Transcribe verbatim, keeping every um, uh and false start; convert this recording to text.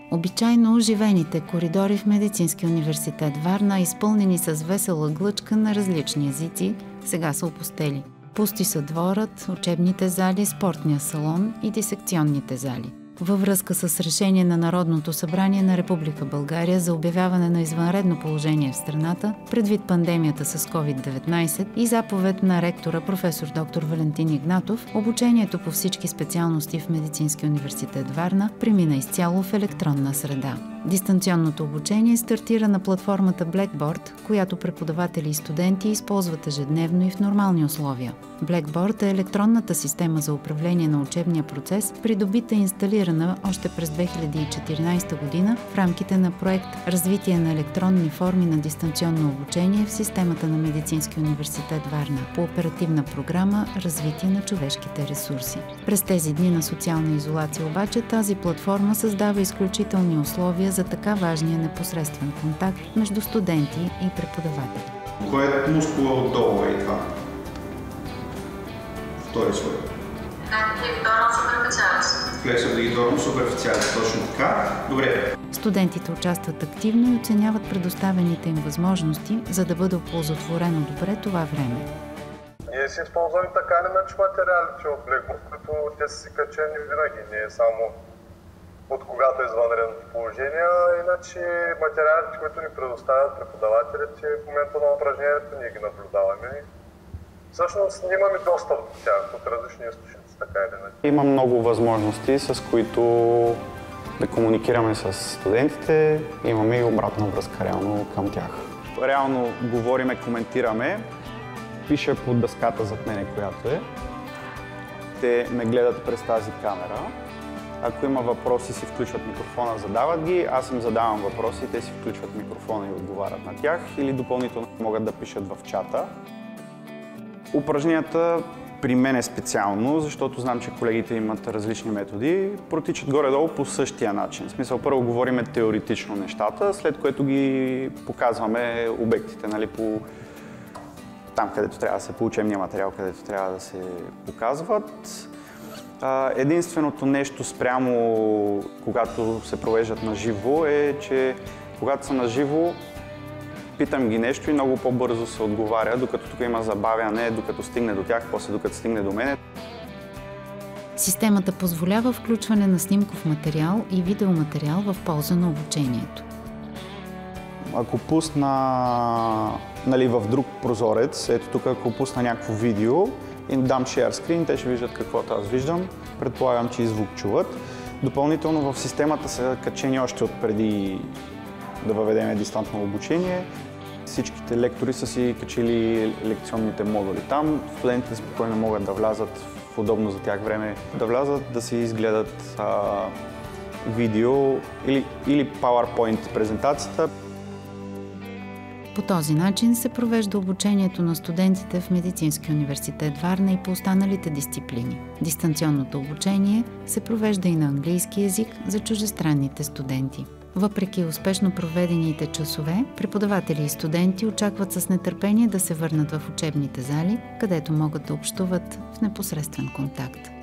Обичайно оживените коридори в Медицинския университет Варна, изпълнени с весела глъчка на различни езици, сега са опустели. Пусти са дворът, учебните зали, спортния салон и дисекционните зали. Във връзка с решение на Народното събрание на Република България за обявяване на извънредно положение в страната, предвид пандемията с ковид деветнайсет и заповед на ректора професор доктор Валентин Игнатов, обучението по всички специалности в Медицинския университет Варна премина изцяло в електронна среда. Дистанционното обучение стартира на платформата Blackboard, която преподаватели и студенти използват ежедневно и в нормални условия. Blackboard е електронната система за управление на учебния процес, придобита и инсталирана още през две хиляди и четиринайсета година в рамките на проект «Развитие на електронни форми на дистанционно обучение в системата на Медицинския университет Варна» по оперативна програма «Развитие на човешките ресурси». През тези дни на социална изолация обаче тази платформа създава изключителни условия за така важния непосредствен контакт между студенти и преподаватели. Кое е мускула отдолу е това? Втори слой. Лигиторно суперфициалис. Флексор лигиторно суперфициалис, точно така. Добре. Студентите участват активно и оценяват предоставените им възможности, за да бъде оползотворено добре това време. Ние си използваме така или иначе материалите от Blackboard, които те са си качени винаги, не е само от когато е извънредното положение, иначе материалите, които ни предоставят преподавателите в момента на упражнението, ние ги наблюдаваме. Всъщност имаме достъп до тях от различни източници, така или иначе. Има много възможности, с които да комуникираме с студентите, имаме и обратна връзка реално към тях. Реално говориме, коментираме, пише по дъската зад мене, която е. Те ме гледат през тази камера. Ако има въпроси, си включват микрофона, задават ги, аз им задавам въпроси, те си включват микрофона и отговарят на тях, или допълнително могат да пишат в чата. Упражненията при мен е специално, защото знам, че колегите имат различни методи, протичат горе-долу по същия начин. В смисъл, първо говориме теоретично нещата, след което ги показваме обектите, нали, по там, където трябва да се по учебния материал, където трябва да се показват. Единственото нещо спрямо, когато се провеждат на живо, е, че когато са на живо, питам ги нещо и много по-бързо се отговаря, докато тук има забавяне, докато стигне до тях, после докато стигне до мене. Системата позволява включване на снимков материал и видеоматериал в полза на обучението. Ако пусна, нали, в друг прозорец, ето тук, ако пусна някакво видео, им дам share screen, те ще виждат каквото аз виждам. Предполагам, че и звук чуват. Допълнително в системата са качени още от преди да въведем дистантно обучение. Всичките лектори са си качили лекционните модули там. Студентите спокойно могат да влязат в удобно за тях време, да влязат, да си изгледат а, видео или, или PowerPoint презентацията. По този начин се провежда обучението на студентите в Медицинския университет Варна и по останалите дисциплини. Дистанционното обучение се провежда и на английски език за чуждестранните студенти. Въпреки успешно проведените часове, преподаватели и студенти очакват с нетърпение да се върнат в учебните зали, където могат да общуват в непосредствен контакт.